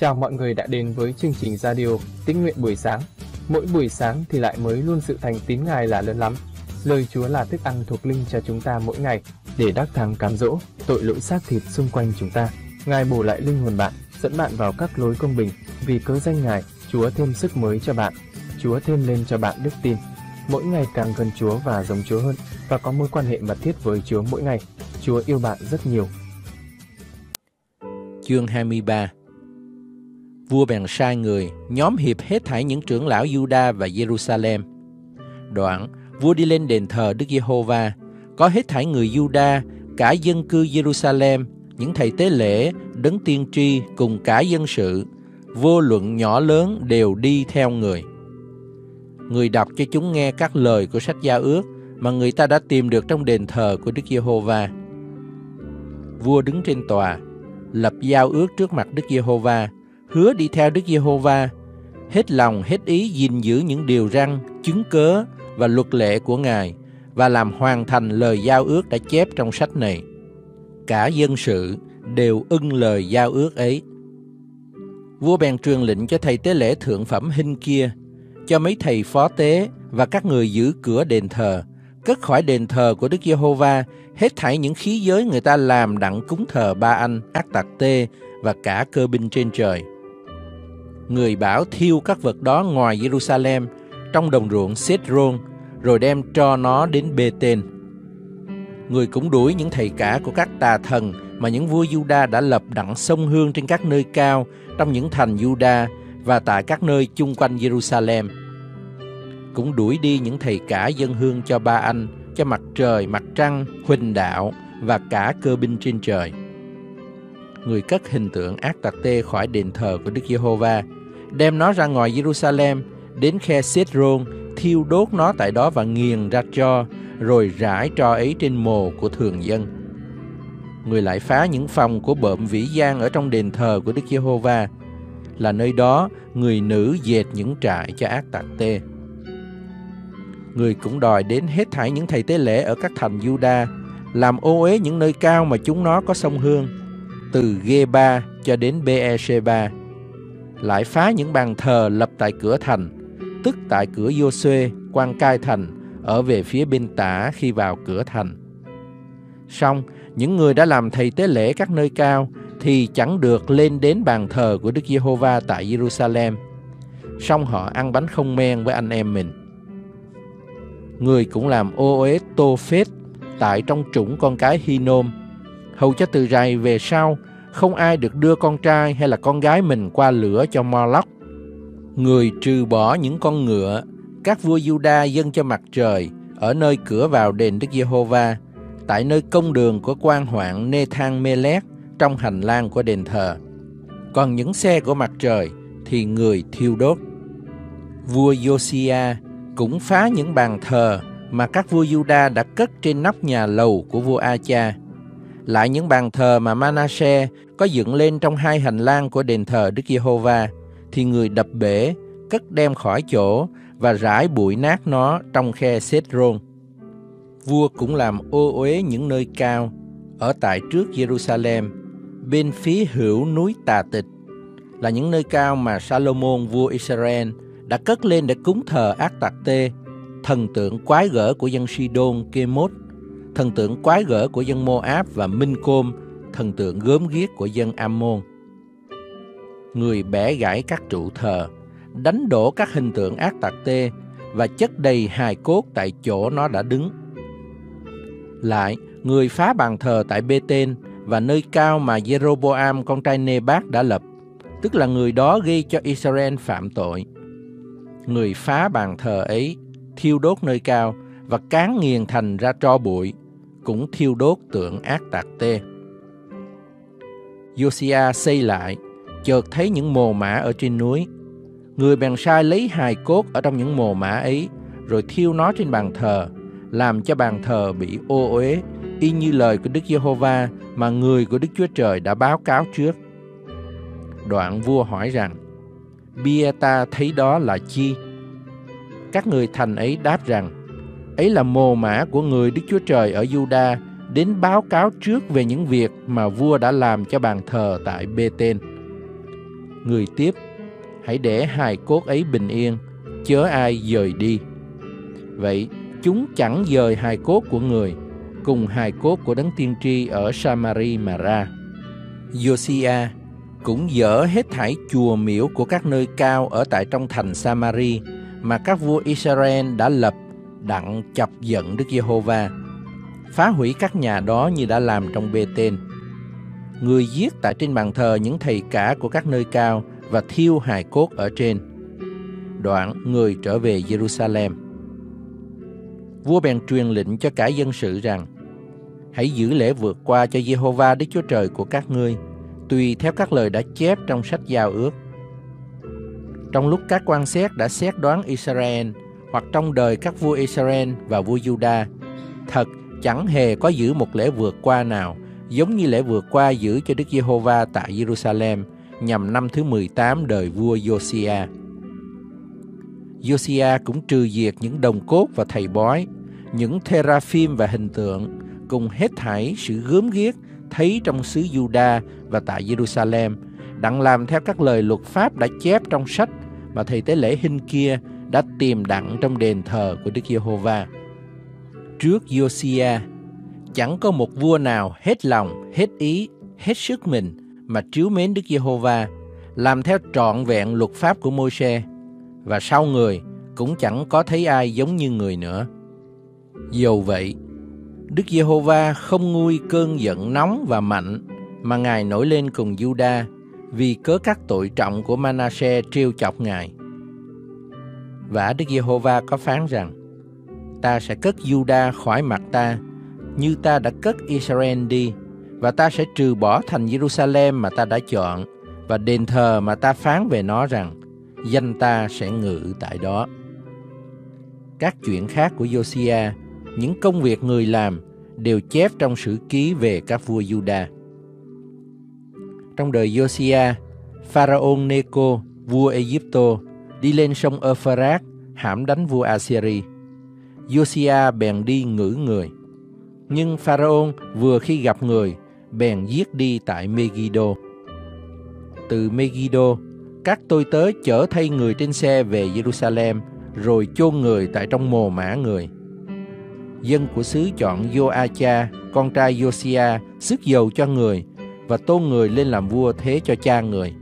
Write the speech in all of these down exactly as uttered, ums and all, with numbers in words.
Chào mọi người đã đến với chương trình radio Tín nguyện buổi sáng. Mỗi buổi sáng thì lại mới luôn sự thành tín Ngài là lớn lắm. Lời Chúa là thức ăn thuộc linh cho chúng ta mỗi ngày để đắc thắng cám dỗ tội lỗi xác thịt xung quanh chúng ta. Ngài bổ lại linh hồn bạn, dẫn bạn vào các lối công bình. Vì cớ danh Ngài, Chúa thêm sức mới cho bạn. Chúa thêm lên cho bạn đức tin. Mỗi ngày càng gần Chúa và giống Chúa hơn, và có mối quan hệ mật thiết với Chúa mỗi ngày. Chúa yêu bạn rất nhiều. Chương hai mươi ba. Vua bèn sai người nhóm hiệp hết thảy những trưởng lão Juda và Jerusalem. Đoạn, vua đi lên đền thờ Đức Giê-hô-va, có hết thảy người Juda, cả dân cư Jerusalem, những thầy tế lễ, đấng tiên tri cùng cả dân sự, vô luận nhỏ lớn đều đi theo người. Người đọc cho chúng nghe các lời của sách Giao ước mà người ta đã tìm được trong đền thờ của Đức Giê-hô-va. Vua đứng trên tòa, lập giao ước trước mặt Đức Giê-hô-va, hứa đi theo Đức Giê-hô-va, hết lòng hết ý gìn giữ những điều răn, chứng cớ và luật lệ của Ngài, và làm hoàn thành lời giao ước đã chép trong sách này. Cả dân sự đều ưng lời giao ước ấy. Vua bèn truyền lệnh cho thầy tế lễ thượng phẩm Hinh-kia, cho mấy thầy phó tế và các người giữ cửa đền thờ, cất khỏi đền thờ của Đức Giê-hô-va hết thảy những khí giới người ta làm đặng cúng thờ Ba Anh, Ác-tạc-tê và cả cơ binh trên trời. Người bảo thiêu các vật đó ngoài Jerusalem, trong đồng ruộng Sết-rôn, rồi đem cho nó đến Bê-tên. Người cũng đuổi những thầy cả của các tà thần mà những vua Juda đã lập đặng xông hương trên các nơi cao trong những thành Juda và tại các nơi chung quanh Jerusalem. Cũng đuổi đi những thầy cả dân hương cho Ba Anh, cho mặt trời, mặt trăng, huỳnh đạo và cả cơ binh trên trời. Người cất hình tượng Ác-tạc-tê khỏi đền thờ của Đức Giê-hô-va, đem nó ra ngoài Jerusalem, đến khe Sết-rôn, thiêu đốt nó tại đó và nghiền ra tro, rồi rải tro ấy trên mồ của thường dân. Người lại phá những phòng của bợm vĩ gian ở trong đền thờ của Đức Giê-hô-va, là nơi đó người nữ dệt những trại cho Ác-tạc-tê. Người cũng đòi đến hết thảy những thầy tế lễ ở các thành Juda, làm ô uế những nơi cao mà chúng nó có sông hương, từ Gê-ba cho đến Bê-e-sê-ba. Lại phá những bàn thờ lập tại cửa thành, tức tại cửa Giô-suê, quan cai thành, ở về phía bên tả khi vào cửa thành. Song, những người đã làm thầy tế lễ các nơi cao thì chẳng được lên đến bàn thờ của Đức Giê-hô-va tại Jerusalem. Song họ ăn bánh không men với anh em mình. Người cũng làm ô uế Tô-phết tại trong trũng con cái Hi-nôm, hầu cho từ rày về sau không ai được đưa con trai hay là con gái mình qua lửa cho Mo-lóc. Người trừ bỏ những con ngựa các vua Juda dâng cho mặt trời ở nơi cửa vào đền Đức Giê-hô-va, tại nơi công đường của quan hoạn Nê-thang-mê-lét trong hành lang của đền thờ. Còn những xe của mặt trời thì người thiêu đốt. Vua Giô-si-a cũng phá những bàn thờ mà các vua Juda đã cất trên nóc nhà lầu của vua A-cha. Lại những bàn thờ mà Ma-na-sê có dựng lên trong hai hành lang của đền thờ Đức Giê-hô-va thì người đập bể, cất đem khỏi chỗ và rải bụi nát nó trong khe Sết-rôn. Vua cũng làm ô uế những nơi cao ở tại trước Jerusalem, bên phía hữu núi Tà Tịch, là những nơi cao mà Salomon vua Israel đã cất lên để cúng thờ Ác-tạc-tê, thần tượng quái gở của dân Si-đôn Kê-mốt, thần tượng quái gở của dân Mô-áp, và Minh-côm, thần tượng gớm ghiếc của dân Am-môn. Người bẻ gãy các trụ thờ, đánh đổ các hình tượng Ác-tạc-tê và chất đầy hài cốt tại chỗ nó đã đứng. Lại, người phá bàn thờ tại Bê-tên và nơi cao mà Giê-rô-bô-am con trai Nê-bát đã lập, tức là người đó gây cho Israel phạm tội. Người phá bàn thờ ấy, thiêu đốt nơi cao và cán nghiền thành ra tro bụi, cũng thiêu đốt tượng Ác-tạc-tê. Giô-si-a xây lại, chợt thấy những mồ mả ở trên núi. Người bèn sai lấy hài cốt ở trong những mồ mả ấy, rồi thiêu nó trên bàn thờ, làm cho bàn thờ bị ô uế, y như lời của Đức Giê-hô-va mà người của Đức Chúa Trời đã báo cáo trước. Đoạn vua hỏi rằng, bia ta thấy đó là chi? Các người thành ấy đáp rằng, ấy là mồ mả của người Đức Chúa Trời ở Juda đến báo cáo trước về những việc mà vua đã làm cho bàn thờ tại Bê-tên. Người tiếp: hãy để hài cốt ấy bình yên, chớ ai dời đi. Vậy chúng chẳng dời hài cốt của người cùng hài cốt của đấng tiên tri ở Samari mà ra. Josiah cũng dỡ hết thảy chùa miếu của các nơi cao ở tại trong thành Samari mà các vua Israel đã lập, đặng chọc giận Đức Giê-hô-va, phá hủy các nhà đó như đã làm trong Bê-tên. Người giết tại trên bàn thờ những thầy cả của các nơi cao và thiêu hài cốt ở trên. Đoạn người trở về Giê-ru-sa-lem. Vua bèn truyền lệnh cho cả dân sự rằng: hãy giữ lễ vượt qua cho Giê-hô-va Đức Chúa Trời của các ngươi, tùy theo các lời đã chép trong sách giao ước. Trong lúc các quan xét đã xét đoán Israel, hoặc trong đời các vua Israel và vua Juda, thật chẳng hề có giữ một lễ vượt qua nào giống như lễ vượt qua giữ cho Đức Giê-hô-va tại Giê-ru-sa-lem nhằm năm thứ mười tám đời vua Josiah. Josiah cũng trừ diệt những đồng cốt và thầy bói, những teraphim và hình tượng, cùng hết thảy sự gớm ghiếc thấy trong xứ Juda và tại Giê-ru-sa-lem, đặng làm theo các lời luật pháp đã chép trong sách mà thầy tế lễ Hinh-kia đã tìm đặng trong đền thờ của Đức Giê-hô-va. Trước Josiah, chẳng có một vua nào hết lòng, hết ý, hết sức mình mà trìu mến Đức Giê-hô-va, làm theo trọn vẹn luật pháp của Môi-se, và sau người cũng chẳng có thấy ai giống như người nữa. Dầu vậy, Đức Giê-hô-va không nguôi cơn giận nóng và mạnh mà Ngài nổi lên cùng Juda vì cớ các tội trọng của Ma-na-se trêu chọc Ngài. Và Đức Giê-hô-va có phán rằng: ta sẽ cất Juda khỏi mặt ta, như ta đã cất Israel đi, và ta sẽ trừ bỏ thành Giê-ru-sa-lem mà ta đã chọn, và đền thờ mà ta phán về nó rằng danh ta sẽ ngự tại đó. Các chuyện khác của Josiah, những công việc người làm, đều chép trong sử ký về các vua Juda. Trong đời Josiah, Pharaon Neco, vua Ai-cập, đi lên sông Euphrates hãm đánh vua Assyri. Josiah bèn đi ngử người, nhưng Pharaon vừa khi gặp người, bèn giết đi tại Megiddo. Từ Megiddo, các tôi tớ chở thay người trên xe về Giê-ru-sa-lem, rồi chôn người tại trong mồ mả người. Dân của xứ chọn Joacha, con trai Josiah, xức dầu cho người, và tôn người lên làm vua thế cho cha người.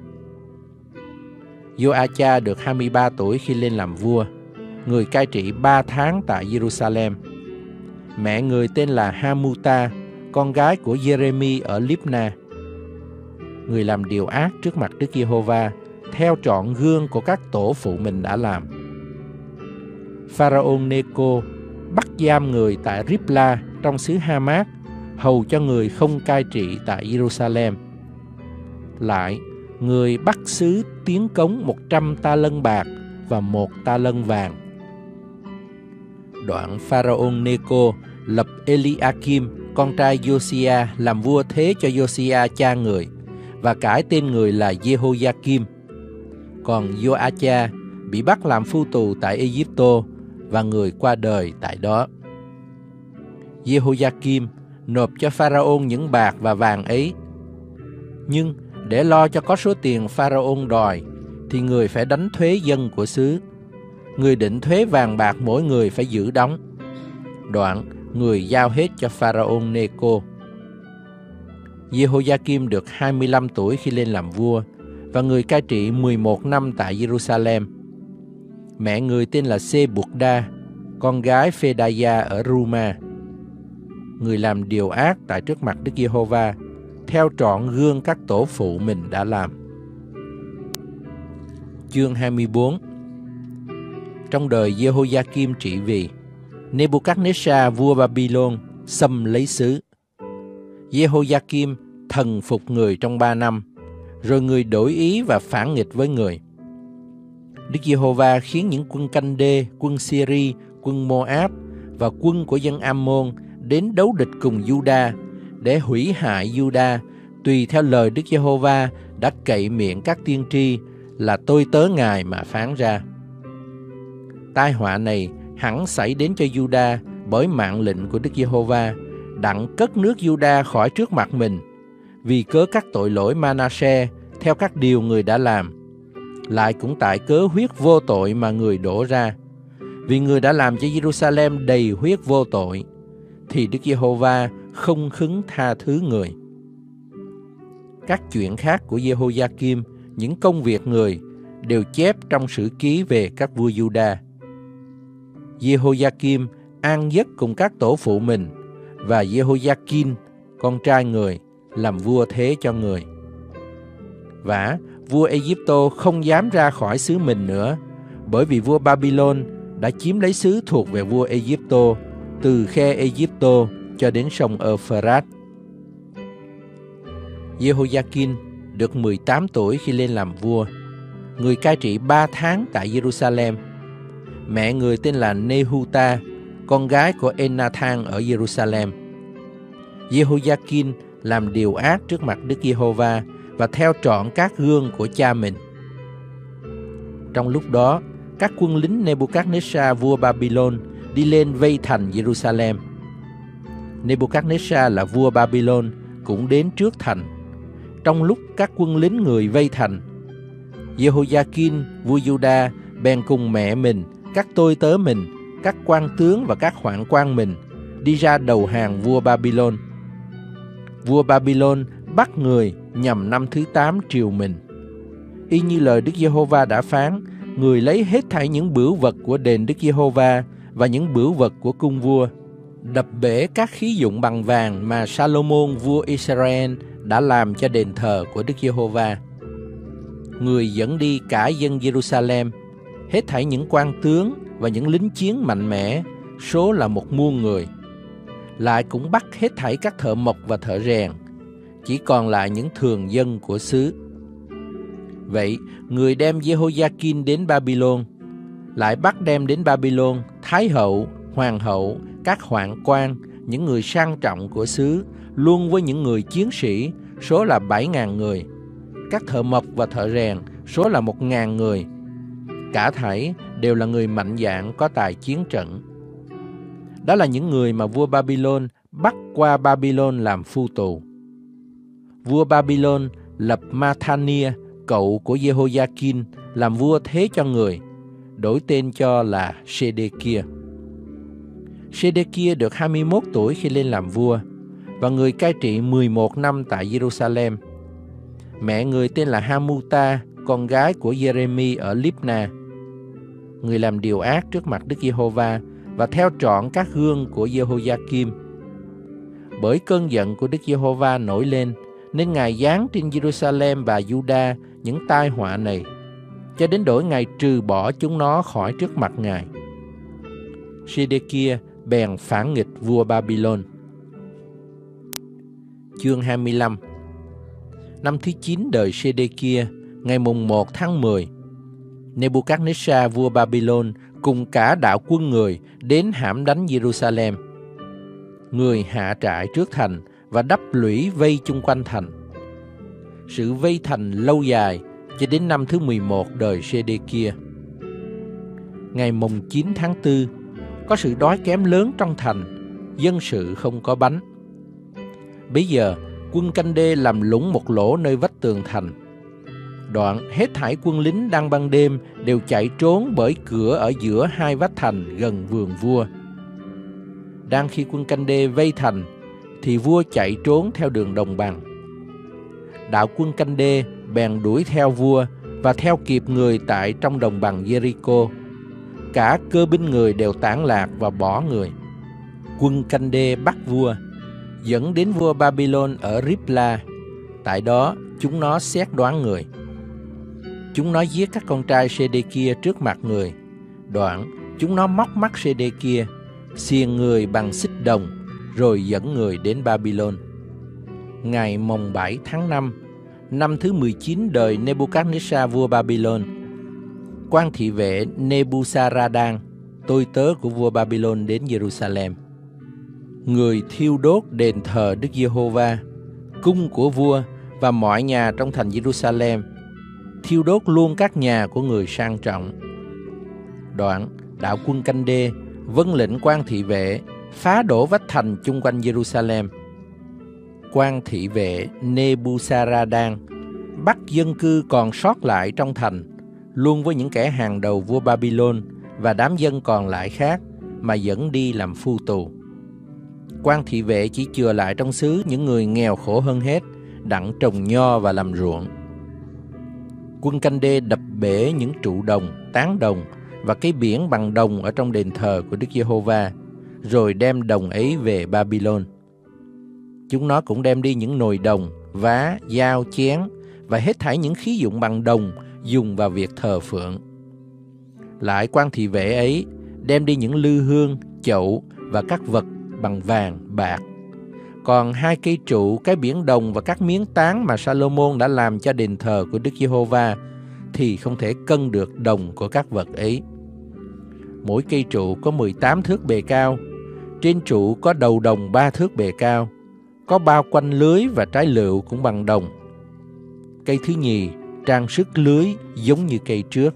Joacha được hai mươi ba tuổi khi lên làm vua. Người cai trị ba tháng tại Giê-ru-sa-lem. Mẹ người tên là Hamuta, con gái của Jeremy ở Libna. Người làm điều ác trước mặt Đức Giê-hô-va, theo trọn gương của các tổ phụ mình đã làm. Pharaon Neco bắt giam người tại Ripla trong xứ Hamat, hầu cho người không cai trị tại Giê-ru-sa-lem. Lại, người bắt sứ tiến cống một trăm ta lân bạc và một ta lân vàng. Đoạn Pharaon Neco lập Eliakim, con trai Josiah, làm vua thế cho Josiah cha người, và cải tên người là Jehoiakim. Còn Joacha bị bắt làm phu tù tại Ai-cập, và người qua đời tại đó. Jehoiakim nộp cho Pharaon những bạc và vàng ấy. Nhưng để lo cho có số tiền Pharaon đòi, thì người phải đánh thuế dân của xứ. Người định thuế vàng bạc mỗi người phải giữ đóng. Đoạn người giao hết cho Pharaon Neco. Jehoiakim được hai mươi lăm tuổi khi lên làm vua, và người cai trị mười một năm tại Giê-ru-sa-lem. Mẹ người tên là Sê-bục-đa, con gái Phê-đa-gia ở Ruma. Người làm điều ác tại trước mặt Đức Giê-hô-va, theo trọn gương các tổ phụ mình đã làm. Chương hai mươi bốn. Trong đời Jehoiakim trị vì, Nebuchadnezzar vua Babylon xâm lấy xứ. Jehoiakim thần phục người trong ba năm, rồi người đổi ý và phản nghịch với người. Đức Giê-hô-va khiến những quân canh đê, quân Syri, quân Moab và quân của dân Ammon đến đấu địch cùng Juda để hủy hại Juda, tùy theo lời Đức Giê-hô-va đã cậy miệng các tiên tri là tôi tớ Ngài mà phán ra. Tai họa này hẳn xảy đến cho Juda bởi mạng lệnh của Đức Giê-hô-va, đặng cất nước Juda khỏi trước mặt mình, vì cớ các tội lỗi Ma-na-se theo các điều người đã làm, lại cũng tại cớ huyết vô tội mà người đổ ra. Vì người đã làm cho Jerusalem đầy huyết vô tội, thì Đức Giê-hô-va không khứng tha thứ người. Các chuyện khác của Giê-hô-gia-kim, những công việc người, đều chép trong sử ký về các vua Giu-đa. Giê-hô-gia-kim an giấc cùng các tổ phụ mình, và Giê-hô-gia-kin, con trai người, làm vua thế cho người. Vả, vua Ê-díp-tô không dám ra khỏi xứ mình nữa, bởi vì vua Ba-bi-lôn đã chiếm lấy xứ thuộc về vua Ê-díp-tô, từ khe Ê-díp-tô cho đến sông Ơ-phơ-rát. Giê-hô-gia-kin được mười tám tuổi khi lên làm vua. Người cai trị ba tháng tại Jerusalem. Mẹ người tên là Nê-hu-ta, con gái của En-na-thang ở Jerusalem. Giê-hô-gia-kin làm điều ác trước mặt Đức Giê-hô-va và theo trọn các gương của cha mình. Trong lúc đó, các quân lính Nebuchadnezzar vua Babylon đi lên vây thành Jerusalem. Nebuchadnezzar là vua Babylon cũng đến trước thành. Trong lúc các quân lính người vây thành, Giê-hô-gia-kin vua Giu-đa bèn cùng mẹ mình, các tôi tớ mình, các quan tướng và các hoạn quan mình đi ra đầu hàng vua Babylon. Vua Babylon bắt người nhằm năm thứ tám triều mình. Y như lời Đức Giê-hô-va đã phán, người lấy hết thảy những bửu vật của đền Đức Giê-hô-va và những bửu vật của cung vua, đập bể các khí dụng bằng vàng mà Salomon vua Israel đã làm cho đền thờ của Đức Giê-hô-va. Người dẫn đi cả dân Jerusalem, hết thảy những quan tướng và những lính chiến mạnh mẽ, số là một muôn người. Lại cũng bắt hết thảy các thợ mộc và thợ rèn, chỉ còn lại những thường dân của xứ. Vậy, người đem Giê-hô-gia-kin đến Babylon, lại bắt đem đến Babylon thái hậu, hoàng hậu, các hoạn quan, những người sang trọng của xứ, luôn với những người chiến sĩ, số là bảy ngàn người, các thợ mộc và thợ rèn, số là một ngàn người. Cả thảy đều là người mạnh dạn có tài chiến trận. Đó là những người mà vua Babylon bắt qua Babylon làm phu tù. Vua Babylon lập Mathania, cậu của Giê-hô-gia-kin, làm vua thế cho người, đổi tên cho là Sê-đê-kia. Sê-đê-kia được hai mươi mốt tuổi khi lên làm vua, và người cai trị mười một năm tại Jerusalem. Mẹ người tên là Ha-mu-ta, con gái của Giê-rê-mi ở Líp-na. Người làm điều ác trước mặt Đức Giê-hô-va và theo trọn các gương của Giê-hô-gia-kim. Bởi cơn giận của Đức Giê-hô-va nổi lên, nên Ngài giáng trên Jerusalem và Giu-đa những tai họa này, cho đến đổi Ngài trừ bỏ chúng nó khỏi trước mặt Ngài. Sê-đê-kia bèn phản nghịch vua Babylon. Chương hai mươi lăm. Năm thứ chín đời Sê-đê-kia, ngày mùng một tháng mười, Nebuchadnezzar vua Babylon cùng cả đạo quân người đến hãm đánh Jerusalem. Người hạ trại trước thành và đắp lũy vây chung quanh thành. Sự vây thành lâu dài cho đến năm thứ mười một đời Sê-đê-kia. Ngày mùng chín tháng tư, có sự đói kém lớn trong thành, dân sự không có bánh. Bấy giờ, quân canh đê làm lũng một lỗ nơi vách tường thành. Đoạn hết thảy quân lính đang ban đêm đều chạy trốn bởi cửa ở giữa hai vách thành gần vườn vua. Đang khi quân canh đê vây thành, thì vua chạy trốn theo đường đồng bằng. Đạo quân canh đê bèn đuổi theo vua và theo kịp người tại trong đồng bằng Jericho. Cả cơ binh người đều tản lạc và bỏ người. Quân canh đê bắt vua, dẫn đến vua Babylon ở Ripla. Tại đó chúng nó xét đoán người. Chúng nó giết các con trai Sê-đê-kia trước mặt người. Đoạn chúng nó móc mắt Sê-đê-kia, xiềng người bằng xích đồng, rồi dẫn người đến Babylon. Ngày mồng bảy tháng năm, năm thứ mười chín đời Nebuchadnezzar vua Babylon, quan thị vệ Nebuzaradan, tôi tớ của vua Babylon, đến Jerusalem. Người thiêu đốt đền thờ Đức Giê-hô-va, cung của vua và mọi nhà trong thành Jerusalem, thiêu đốt luôn các nhà của người sang trọng. Đoạn đạo quân canh đê vâng lệnh quan thị vệ phá đổ vách thành chung quanh Jerusalem. Quan thị vệ Nebuzaradan bắt dân cư còn sót lại trong thành, luôn với những kẻ hàng đầu vua Babylon và đám dân còn lại khác mà dẫn đi làm phu tù. Quan thị vệ chỉ chừa lại trong xứ những người nghèo khổ hơn hết, đặng trồng nho và làm ruộng. Quân canh đê đập bể những trụ đồng, tán đồng và cái biển bằng đồng ở trong đền thờ của Đức Giê-hô-va, rồi đem đồng ấy về Babylon. Chúng nó cũng đem đi những nồi đồng, vá, dao, chén và hết thảy những khí dụng bằng đồng dùng vào việc thờ phượng. Lại quan thị vệ ấy đem đi những lư hương, chậu và các vật bằng vàng, bạc. Còn hai cây trụ, cái biển đồng và các miếng tán mà Salomon đã làm cho đền thờ của Đức Giê-hô-va thì không thể cân được đồng của các vật ấy. Mỗi cây trụ có mười tám thước bề cao, trên trụ có đầu đồng ba thước bề cao, có bao quanh lưới và trái lựu cũng bằng đồng. Cây thứ nhì trang sức lưới giống như cây trước.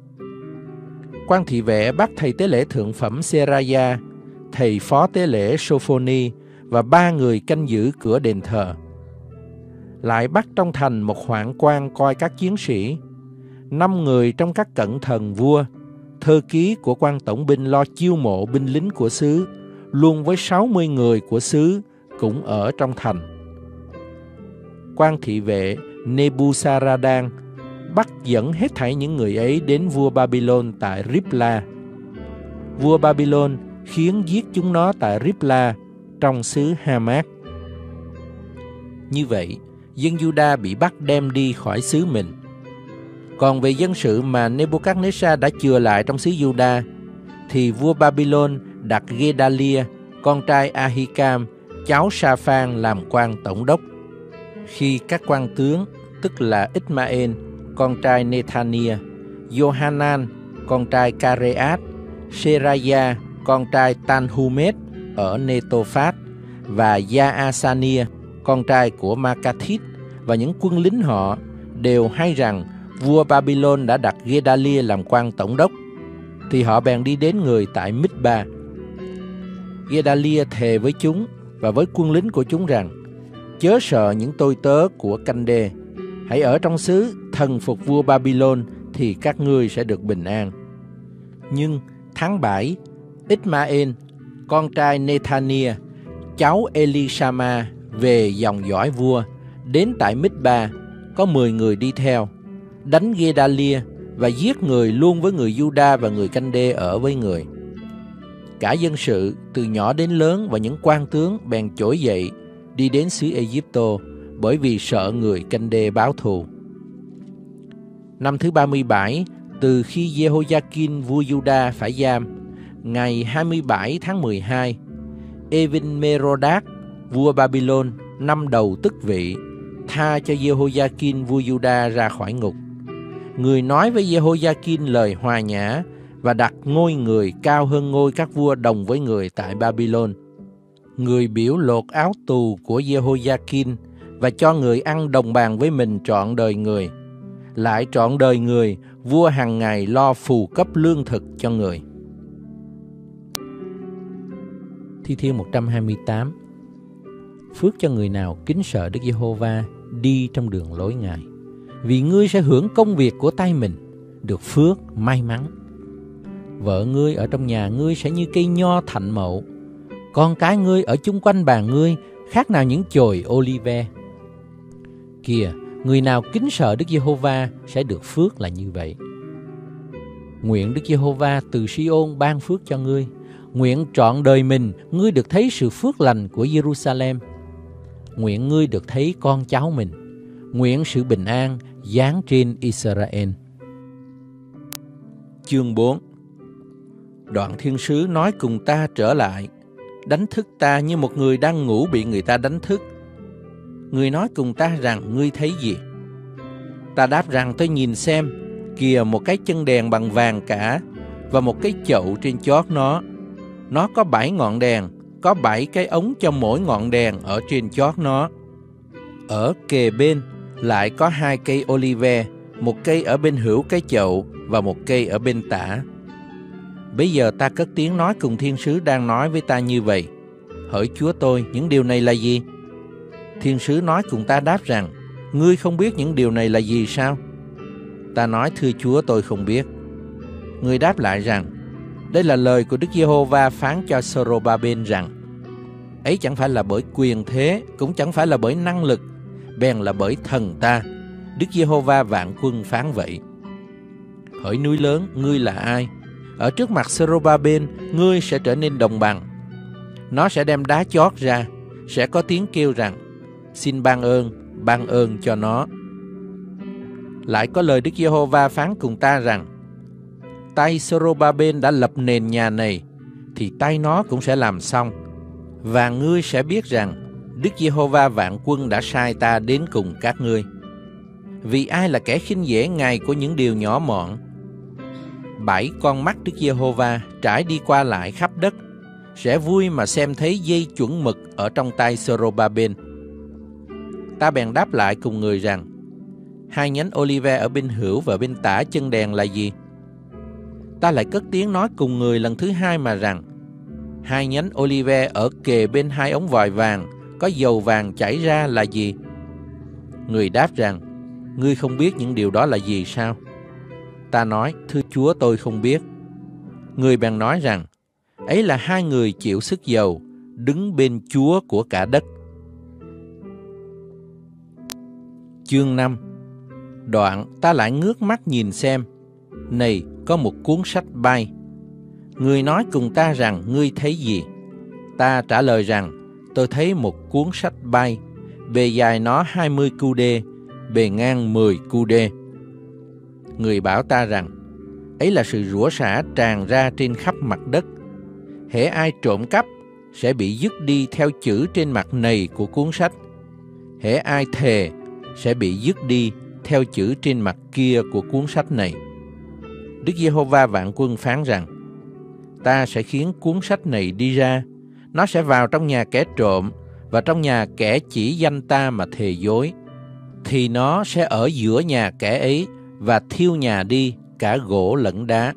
Quan thị vệ bắt thầy tế lễ thượng phẩm Seraya, thầy phó tế lễ Sophoni và ba người canh giữ cửa đền thờ. Lại bắt trong thành một hoạn quan coi các chiến sĩ, năm người trong các cận thần vua, thơ ký của quan tổng binh lo chiêu mộ binh lính của xứ, luôn với sáu mươi người của xứ cũng ở trong thành. Quan thị vệ Nebuzaradan bắt dẫn hết thảy những người ấy đến vua Babylon tại Ribla. Vua Babylon khiến giết chúng nó tại Ribla trong xứ Hamat. Như vậy, dân Juda bị bắt đem đi khỏi xứ mình. Còn về dân sự mà Nebuchadnezzar đã chừa lại trong xứ Juda, thì vua Babylon đặt Gedalia, con trai Ahikam, cháu Sa-phan làm quan tổng đốc. Khi các quan tướng, tức là Ismael, con trai Nethania, Johanan, con trai Careat, Seraya, con trai Tanhumet ở Netophat, và Jaasania, con trai của Makathit, và những quân lính họ đều hay rằng vua Babylon đã đặt Gedalia làm quan tổng đốc, thì họ bèn đi đến người tại Mizpa. Gedalia thề với chúng và với quân lính của chúng rằng: chớ sợ những tôi tớ của canh đê, hãy ở trong xứ thần phục vua Babylon thì các ngươi sẽ được bình an. Nhưng tháng bảy, Ismael, con trai Nethania, cháu Elishama về dòng dõi vua, đến tại Mizpa, có mười người đi theo, đánh Gedalia và giết người luôn với người Juda và người canh đê ở với người. Cả dân sự từ nhỏ đến lớn và những quan tướng bèn trỗi dậy đi đến xứ Ai-cập, bởi vì sợ người canh đê báo thù. Năm thứ ba mươi bảy, từ khi Jehoiakin vua Juda phải giam, ngày hai mươi bảy tháng mười hai, Evin-Merodach vua Babylon năm đầu tức vị tha cho Jehoiakin vua Juda ra khỏi ngục. Người nói với Jehoiakin lời hòa nhã và đặt ngôi người cao hơn ngôi các vua đồng với người tại Babylon. Người biểu lột áo tù của Jehoiakin và cho người ăn đồng bàn với mình trọn đời người. Lại trọn đời người, vua hàng ngày lo phù cấp lương thực cho người. Thi Thiên một trăm hai mươi tám. Phước cho người nào kính sợ Đức Giê-hô-va, đi trong đường lối Ngài, vì ngươi sẽ hưởng công việc của tay mình, được phước may mắn. Vợ ngươi ở trong nhà ngươi sẽ như cây nho thạnh mậu, con cái ngươi ở chung quanh bàn ngươi khác nào những chồi olive. Kìa, người nào kính sợ Đức Giê-hô-va sẽ được phước là như vậy. Nguyện Đức Giê-hô-va từ Si-ôn ban phước cho ngươi. Nguyện trọn đời mình ngươi được thấy sự phước lành của Giê-ru-sa-lem. Nguyện ngươi được thấy con cháu mình. Nguyện sự bình an giáng trên Israel. Chương bốn. Đoạn thiên sứ nói cùng ta trở lại, đánh thức ta như một người đang ngủ bị người ta đánh thức. Người nói cùng ta rằng: ngươi thấy gì? Ta đáp rằng: tôi nhìn xem, kìa một cái chân đèn bằng vàng cả, và một cái chậu trên chót nó. Nó có bảy ngọn đèn, có bảy cái ống cho mỗi ngọn đèn ở trên chót nó. Ở kề bên lại có hai cây olive, một cây ở bên hữu cái chậu và một cây ở bên tả. Bây giờ ta cất tiếng nói cùng thiên sứ đang nói với ta như vậy: hỡi Chúa tôi, những điều này là gì? Thiên sứ nói cùng ta đáp rằng: ngươi không biết những điều này là gì sao? Ta nói, thưa Chúa, tôi không biết. Người đáp lại rằng, đây là lời của Đức Giê-hô-va phán cho Sô-rô-ba-bên rằng, ấy chẳng phải là bởi quyền thế, cũng chẳng phải là bởi năng lực, bèn là bởi thần ta. Đức Giê-hô-va vạn quân phán vậy. Hỡi núi lớn, ngươi là ai? Ở trước mặt Sô-rô-ba-bên, ngươi sẽ trở nên đồng bằng. Nó sẽ đem đá chót ra, sẽ có tiếng kêu rằng, xin ban ơn, ban ơn cho nó. Lại có lời Đức Giê-hô-va phán cùng ta rằng, tay Sô-rô-ba-bên đã lập nền nhà này, thì tay nó cũng sẽ làm xong. Và ngươi sẽ biết rằng, Đức Giê-hô-va vạn quân đã sai ta đến cùng các ngươi. Vì ai là kẻ khinh dễ Ngài của những điều nhỏ mọn? Bảy con mắt Đức Giê-hô-va trải đi qua lại khắp đất, sẽ vui mà xem thấy dây chuẩn mực ở trong tay Sô-rô-ba-bên. Ta bèn đáp lại cùng người rằng, hai nhánh olive ở bên hữu và bên tả chân đèn là gì? Ta lại cất tiếng nói cùng người lần thứ hai mà rằng, hai nhánh olive ở kề bên hai ống vòi vàng, có dầu vàng chảy ra là gì? Người đáp rằng, ngươi không biết những điều đó là gì sao? Ta nói, thưa Chúa, tôi không biết. Người bèn nói rằng, ấy là hai người chịu sức dầu, đứng bên Chúa của cả đất. Chương năm. Đoạn ta lại ngước mắt nhìn xem, này có một cuốn sách bay. Người nói cùng ta rằng, ngươi thấy gì? Ta trả lời rằng, tôi thấy một cuốn sách bay, bề dài nó hai mươi cu đê, bề ngang mười cu đê. Người bảo ta rằng, ấy là sự rủa xả tràn ra trên khắp mặt đất. Hễ ai trộm cắp sẽ bị dứt đi theo chữ trên mặt này của cuốn sách. Hễ ai thề sẽ bị dứt đi theo chữ trên mặt kia của cuốn sách này. Đức Giê-hô-va vạn quân phán rằng, ta sẽ khiến cuốn sách này đi ra, nó sẽ vào trong nhà kẻ trộm và trong nhà kẻ chỉ danh ta mà thề dối. Thì nó sẽ ở giữa nhà kẻ ấy và thiêu nhà đi, cả gỗ lẫn đá.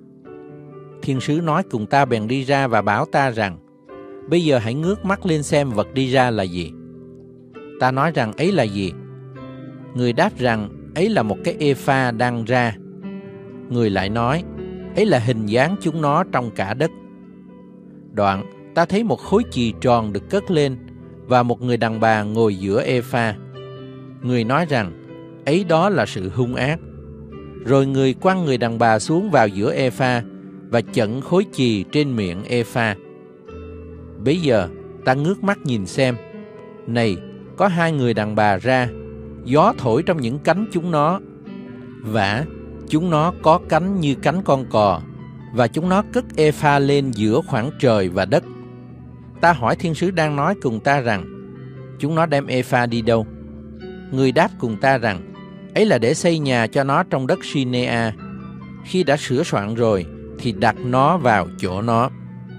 Thiên sứ nói cùng ta bèn đi ra và bảo ta rằng, bây giờ hãy ngước mắt lên xem vật đi ra là gì. Ta nói rằng, ấy là gì? Người đáp rằng, ấy là một cái ê-pha đang ra. Người lại nói, ấy là hình dáng chúng nó trong cả đất. Đoạn ta thấy một khối chì tròn được cất lên, và một người đàn bà ngồi giữa ê-pha. Người nói rằng, ấy đó là sự hung ác. Rồi người quăng người đàn bà xuống vào giữa ê-pha, và chận khối chì trên miệng ê-pha. Bấy giờ ta ngước mắt nhìn xem, này có hai người đàn bà ra, gió thổi trong những cánh chúng nó. Vả, chúng nó có cánh như cánh con cò, và chúng nó cất ê-pha lên giữa khoảng trời và đất. Ta hỏi thiên sứ đang nói cùng ta rằng, chúng nó đem ê-pha đi đâu? Người đáp cùng ta rằng, ấy là để xây nhà cho nó trong đất Sinea. Khi đã sửa soạn rồi, thì đặt nó vào chỗ nó.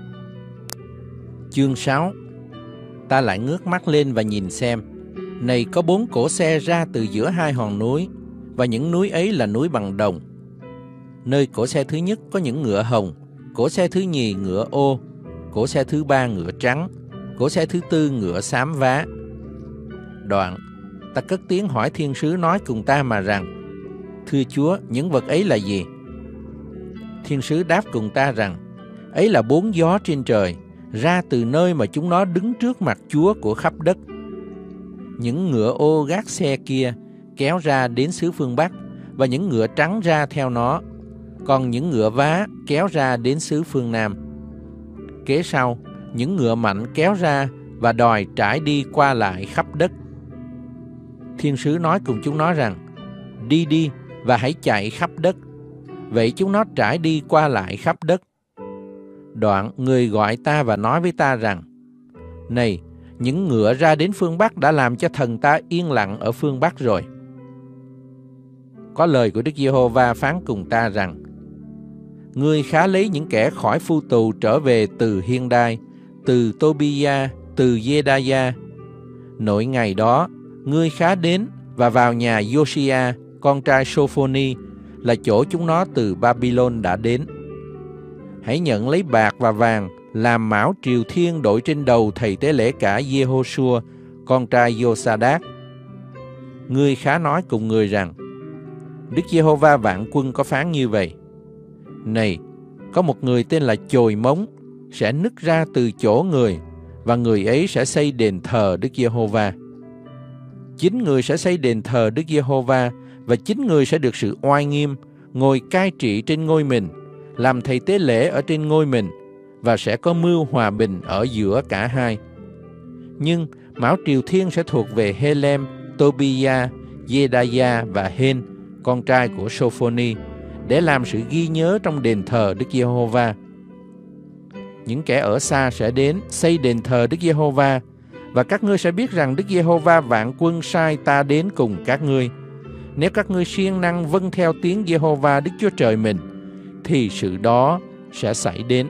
Chương sáu. Ta lại ngước mắt lên và nhìn xem, này có bốn cỗ xe ra từ giữa hai hòn núi, và những núi ấy là núi bằng đồng. Nơi cỗ xe thứ nhất có những ngựa hồng, cỗ xe thứ nhì ngựa ô, cỗ xe thứ ba ngựa trắng, cỗ xe thứ tư ngựa xám vá. Đoạn ta cất tiếng hỏi thiên sứ nói cùng ta mà rằng, thưa Chúa, những vật ấy là gì? Thiên sứ đáp cùng ta rằng, ấy là bốn gió trên trời, ra từ nơi mà chúng nó đứng trước mặt Chúa của khắp đất. Những ngựa ô gác xe kia kéo ra đến xứ phương Bắc, và những ngựa trắng ra theo nó, còn những ngựa vá kéo ra đến xứ phương Nam. Kế sau, những ngựa mạnh kéo ra và đòi trải đi qua lại khắp đất. Thiên sứ nói cùng chúng nó rằng, đi đi và hãy chạy khắp đất. Vậy chúng nó trải đi qua lại khắp đất. Đoạn người gọi ta và nói với ta rằng, này, những ngựa ra đến phương Bắc đã làm cho thần ta yên lặng ở phương Bắc rồi. Có lời của Đức Giê-hô-va phán cùng ta rằng, ngươi khá lấy những kẻ khỏi phu tù trở về từ Hiên Đai, từ Tô-bi-a, từ Giê-đa-gia. Nội ngày đó, ngươi khá đến và vào nhà Giô-si-a, con trai Sô-phô-ni, là chỗ chúng nó từ Ba-bi-lôn đã đến. Hãy nhận lấy bạc và vàng, làm mão triều thiên đội trên đầu thầy tế lễ cả Giê-hô-xua, con trai Giô-sa-đát. Ngươi khá nói cùng người rằng, Đức Giê-hô-va vạn quân có phán như vậy: Này, có một người tên là Chồi Móng sẽ nứt ra từ chỗ người, và người ấy sẽ xây đền thờ Đức Giê-hô-va. Chính người sẽ xây đền thờ Đức Giê-hô-va, và chính người sẽ được sự oai nghiêm, ngồi cai trị trên ngôi mình, làm thầy tế lễ ở trên ngôi mình, và sẽ có mưu hòa bình ở giữa cả hai. Nhưng mão triều thiên sẽ thuộc về Helem, Tobia, Jedaiah và Hên, con trai của Sophoni, để làm sự ghi nhớ trong đền thờ Đức Giê-hô-va. Những kẻ ở xa sẽ đến xây đền thờ Đức Giê-hô-va, và các ngươi sẽ biết rằng Đức Giê-hô-va vạn quân sai ta đến cùng các ngươi. Nếu các ngươi siêng năng vâng theo tiếng Giê-hô-va Đức Chúa Trời mình, thì sự đó sẽ xảy đến.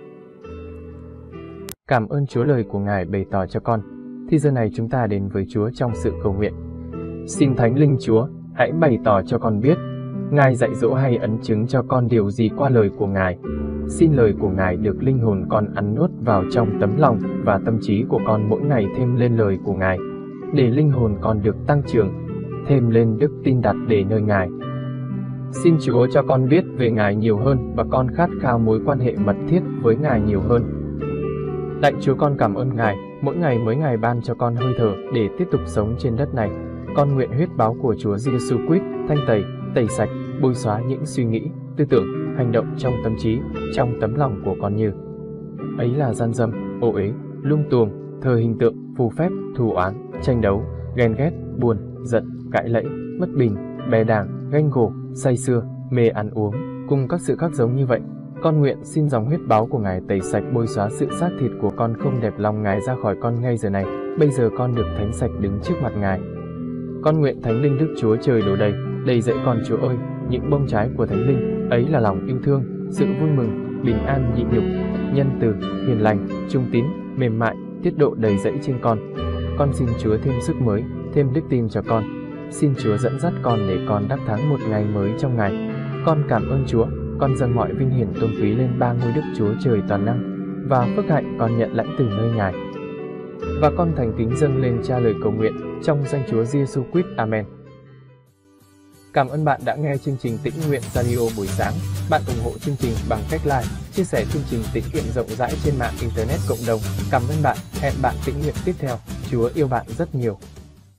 Cảm ơn Chúa lời của Ngài bày tỏ cho con. Thì giờ này chúng ta đến với Chúa trong sự cầu nguyện. Xin Thánh Linh Chúa, hãy bày tỏ cho con biết, Ngài dạy dỗ hay ấn chứng cho con điều gì qua lời của Ngài. Xin lời của Ngài được linh hồn con ăn nuốt vào trong tấm lòng và tâm trí của con mỗi ngày thêm lên lời của Ngài, để linh hồn con được tăng trưởng, thêm lên đức tin đặt để nơi Ngài. Xin Chúa cho con biết về Ngài nhiều hơn và con khát khao mối quan hệ mật thiết với Ngài nhiều hơn. Lạy Chúa, con cảm ơn Ngài, mỗi ngày mỗi ngày ban cho con hơi thở để tiếp tục sống trên đất này. Con nguyện huyết báo của Chúa Giêsu Christ thanh tẩy, tẩy sạch, bôi xóa những suy nghĩ, tư tưởng, hành động trong tâm trí, trong tấm lòng của con như ấy là gian dâm, ô uế, lung tuồng, thờ hình tượng, phù phép, thù oán, tranh đấu, ghen ghét, buồn, giận, cãi lẫy, bất bình, bè đảng, ganh gổ, say sưa, mê ăn uống, cùng các sự khác giống như vậy. Con nguyện xin dòng huyết báo của Ngài tẩy sạch, bôi xóa sự xác thịt của con không đẹp lòng Ngài ra khỏi con ngay giờ này. Bây giờ con được thánh sạch đứng trước mặt Ngài. Con nguyện Thánh Linh Đức Chúa Trời đổ đầy, đầy dẫy con Chúa ơi, những bông trái của Thánh Linh, ấy là lòng yêu thương, sự vui mừng, bình an nhịn nhục, nhân từ, hiền lành, trung tín, mềm mại, tiết độ đầy dẫy trên con. Con xin Chúa thêm sức mới, thêm đức tin cho con. Xin Chúa dẫn dắt con để con đắc thắng một ngày mới trong Ngài. Con cảm ơn Chúa, con dâng mọi vinh hiển tôn quý lên ba ngôi Đức Chúa Trời toàn năng, và phước hạnh con nhận lãnh từ nơi Ngài. Và con thành kính dâng lên Cha lời cầu nguyện trong danh Chúa Giêsu Christ. Amen. Cảm ơn bạn đã nghe chương trình Tĩnh Nguyện Radio buổi sáng. Bạn ủng hộ chương trình bằng cách like, chia sẻ chương trình tĩnh nguyện rộng rãi trên mạng Internet cộng đồng. Cảm ơn bạn. Hẹn bạn tĩnh nguyện tiếp theo. Chúa yêu bạn rất nhiều.